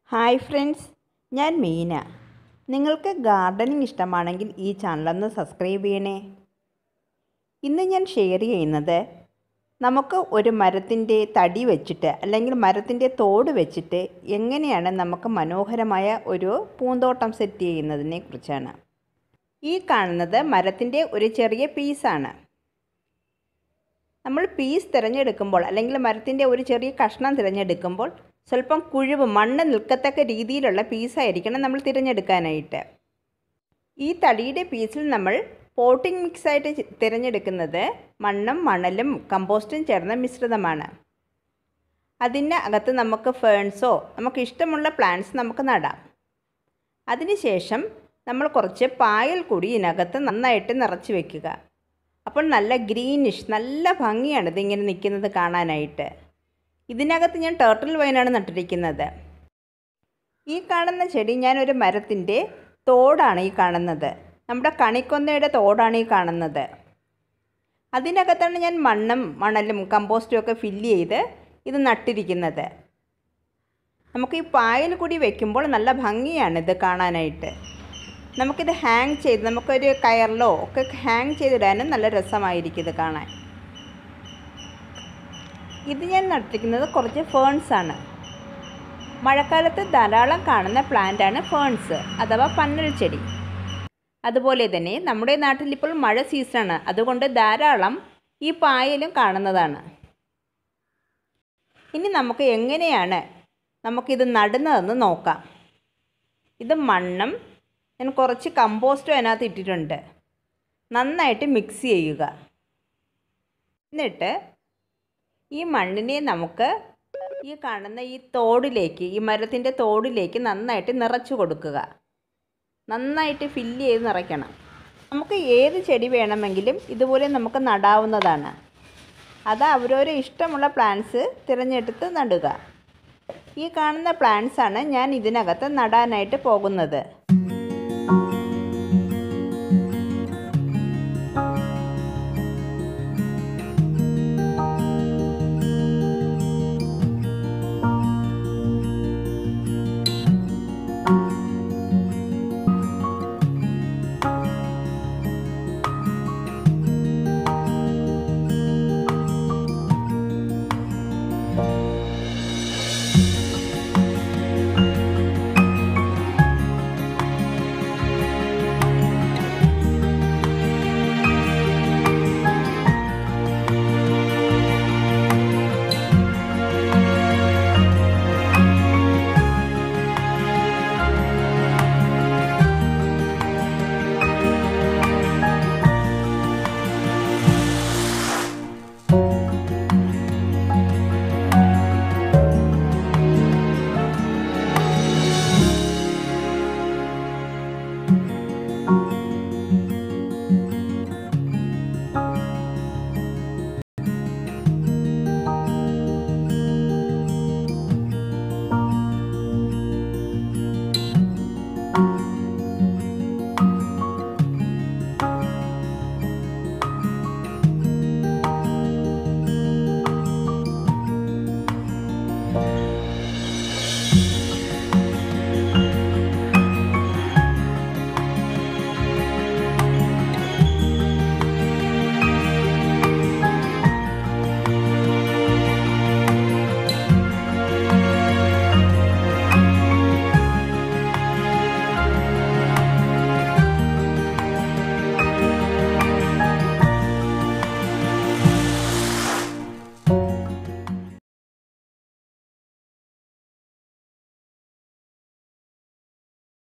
Hi friends, ഞാൻ മീന. നിങ്ങൾക്ക് gardening ഇഷ്ടമാണെങ്കിൽ ഈ ചാനലൊന്ന് സബ്സ്ക്രൈബ് ചെയ്യണേ. ഇന്ന് ഞാൻ ഷെയർ ചെയ്യുന്നത് നമുക്ക് ഒരു മരത്തിൻ്റെ തടി വെച്ചിട്ട് അല്ലെങ്കിൽ മരത്തിൻ്റെ തോട് വെച്ചിട്ട് എങ്ങനെയാണ് നമുക്ക് മനോഹരമായ ഒരു പൂന്തോട്ടം സെറ്റ് ചെയ്യുന്നതിനെ കുറിച്ചാണ്. ഈ കാണുന്നത് മരത്തിൻ്റെ ഒരു ചെറിയ പീസാണ്. നമ്മൾ പീസ് തിരഞ്ഞെടുക്കുമ്പോൾ അല്ലെങ്കിൽ മരത്തിൻ്റെ ഒരു ചെറിയ കഷ്ണം തിരഞ്ഞെടുക്കുമ്പോൾ സ്വല്പം കുഴിവ് മണ്ണ് നിൽക്കത്തക്ക രീതിയിലുള്ള പീസായിരിക്കണം നമ്മൾ തിരഞ്ഞെടുക്കാനായിട്ട്. ഈ തടിയുടെ പീസിൽ നമ്മൾ പോട്ടിംഗ് മിക്സായിട്ട് തിരഞ്ഞെടുക്കുന്നത് മണ്ണും മണലും കമ്പോസ്റ്റും ചേർന്ന മിശ്രിതമാണ്. അതിന് അകത്ത് നമുക്ക് ഫേൺസോ നമുക്ക് ഇഷ്ടമുള്ള പ്ലാന്റ്സ് നമുക്ക് നടാം. അതിനുശേഷം നമ്മൾ കുറച്ച് പായൽ കൂടി ഇതിനകത്ത് നന്നായിട്ട് നിറച്ച് വയ്ക്കുക. അപ്പോൾ നല്ല ഗ്രീനിഷ് നല്ല ഭംഗിയാണ് ഇതിങ്ങനെ നിൽക്കുന്നത് കാണാനായിട്ട്. ഇതിനകത്ത് ഞാൻ ടർട്ടിൽ വൈനാണ് നട്ടിരിക്കുന്നത്. ഈ കാണുന്ന ചെടി ഞാനൊരു മരത്തിൻ്റെ തോടാണ് ഈ കാണുന്നത്. നമ്മുടെ കണിക്കൊന്നയുടെ തോടാണ് ഈ കാണുന്നത്. അതിനകത്താണ് ഞാൻ മണ്ണും മണലും കമ്പോസ്റ്റും ഒക്കെ ഫില്ല് ചെയ്ത് ഇത് നട്ടിരിക്കുന്നത്. നമുക്ക് ഈ പായൽ കൂടി വയ്ക്കുമ്പോൾ നല്ല ഭംഗിയാണ് ഇത് കാണാനായിട്ട്. നമുക്കിത് ഹാങ് ചെയ്ത് നമുക്കൊരു കയറിലോ ഒക്കെ ഹാങ് ചെയ്തിടാനും നല്ല രസമായിരിക്കും ഇത് കാണാൻ. ഇത് ഞാൻ നട്ടിരിക്കുന്നത് കുറച്ച് ഫേൺസാണ്. മഴക്കാലത്ത് ധാരാളം കാണുന്ന പ്ലാന്റാണ് ഫേൺസ് അഥവാ പന്നൽ ചെടി. അതുപോലെ തന്നെ നമ്മുടെ നാട്ടിൽ ഇപ്പോൾ മഴ സീസണാണ്, അതുകൊണ്ട് ധാരാളം ഈ പായലും കാണുന്നതാണ്. ഇനി നമുക്ക് എങ്ങനെയാണ് നമുക്കിത് നടുന്നതെന്ന് നോക്കാം. ഇത് മണ്ണും ഞാൻ കുറച്ച് കമ്പോസ്റ്റും അതിനകത്ത് ഇട്ടിട്ടുണ്ട്. നന്നായിട്ട് മിക്സ് ചെയ്യുക. എന്നിട്ട് ഈ മണ്ണിനെ നമുക്ക് ഈ കാണുന്ന ഈ തോടിലേക്ക് ഈ മരത്തിൻ്റെ തോടിലേക്ക് നന്നായിട്ട് നിറച്ച് കൊടുക്കുക. നന്നായിട്ട് ഫില്ല് ചെയ്ത് നിറയ്ക്കണം. നമുക്ക് ഏത് ചെടി വേണമെങ്കിലും ഇതുപോലെ നമുക്ക് നടാവുന്നതാണ്. അത് അവരവരെ ഇഷ്ടമുള്ള പ്ലാന്റ്സ് തിരഞ്ഞെടുത്ത് നടുക. ഈ കാണുന്ന പ്ലാന്റ്സാണ് ഞാൻ ഇതിനകത്ത് നടാനായിട്ട് പോകുന്നത്.